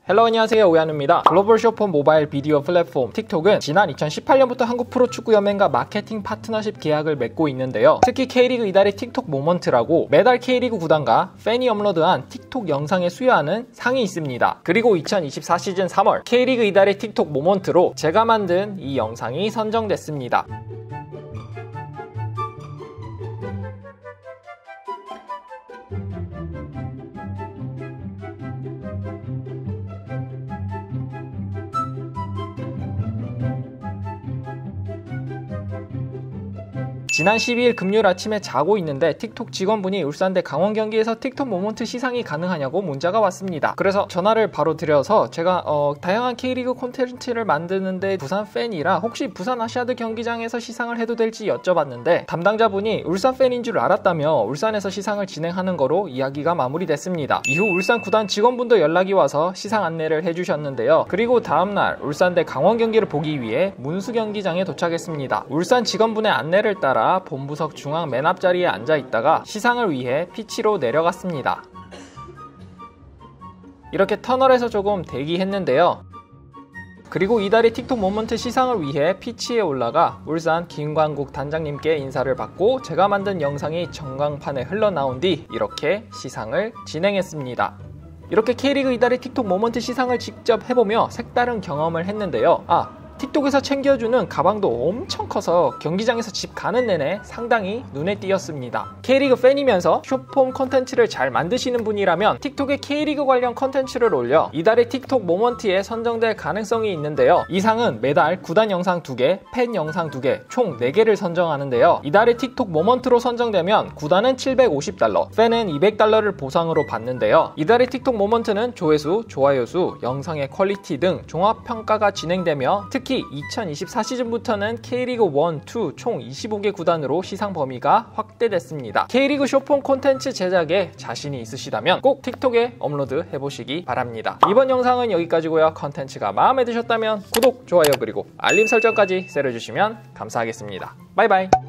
헬로 안녕하세요, 오현우입니다. 글로벌 숏폼 모바일 비디오 플랫폼 틱톡은 지난 2018년부터 한국 프로축구연맹과 마케팅 파트너십 계약을 맺고 있는데요. 특히 K리그 이달의 틱톡 모먼트라고 매달 K리그 구단과 팬이 업로드한 틱톡 영상에 수여하는 상이 있습니다. 그리고 2024 시즌 3월 K리그 이달의 틱톡 모먼트로 제가 만든 이 영상이 선정됐습니다. 지난 12일 금요일 아침에 자고 있는데 틱톡 직원분이 울산대 강원 경기에서 틱톡 모먼트 시상이 가능하냐고 문자가 왔습니다. 그래서 전화를 바로 드려서 제가 다양한 K리그 콘텐츠를 만드는데 부산 팬이라 혹시 부산 아시아드 경기장에서 시상을 해도 될지 여쭤봤는데 담당자분이 울산 팬인 줄 알았다며 울산에서 시상을 진행하는 거로 이야기가 마무리됐습니다. 이후 울산 구단 직원분도 연락이 와서 시상 안내를 해주셨는데요. 그리고 다음날 울산대 강원 경기를 보기 위해 문수 경기장에 도착했습니다. 울산 직원분의 안내를 따라 본부석 중앙 맨 앞자리에 앉아있다가 시상을 위해 피치로 내려갔습니다. 이렇게 터널에서 조금 대기했는데요. 그리고 이달의 틱톡 모먼트 시상을 위해 피치에 올라가 울산 김광국 단장님께 인사를 받고 제가 만든 영상이 전광판에 흘러나온 뒤 이렇게 시상을 진행했습니다. 이렇게 K리그 이달의 틱톡 모먼트 시상을 직접 해보며 색다른 경험을 했는데요. 틱톡에서 챙겨주는 가방도 엄청 커서 경기장에서 집 가는 내내 상당히 눈에 띄었습니다. K리그 팬이면서 숏폼 콘텐츠를 잘 만드시는 분이라면 틱톡에 K리그 관련 콘텐츠를 올려 이달의 틱톡 모먼트에 선정될 가능성이 있는데요. 이 상은 매달 구단 영상 2개, 팬 영상 2개, 총 4개를 선정하는데요. 이달의 틱톡 모먼트로 선정되면 구단은 $750, 팬은 $200를 보상으로 받는데요. 이달의 틱톡 모먼트는 조회수, 좋아요 수, 영상의 퀄리티 등 종합평가가 진행되며 특히 2024 시즌부터는 K리그 1, 2 총 25개 구단으로 시상 범위가 확대됐습니다. K리그 숏폼 콘텐츠 제작에 자신이 있으시다면 꼭 틱톡에 업로드 해보시기 바랍니다. 이번 영상은 여기까지고요. 콘텐츠가 마음에 드셨다면 구독, 좋아요 그리고 알림 설정까지 세려주시면 감사하겠습니다. 바이바이.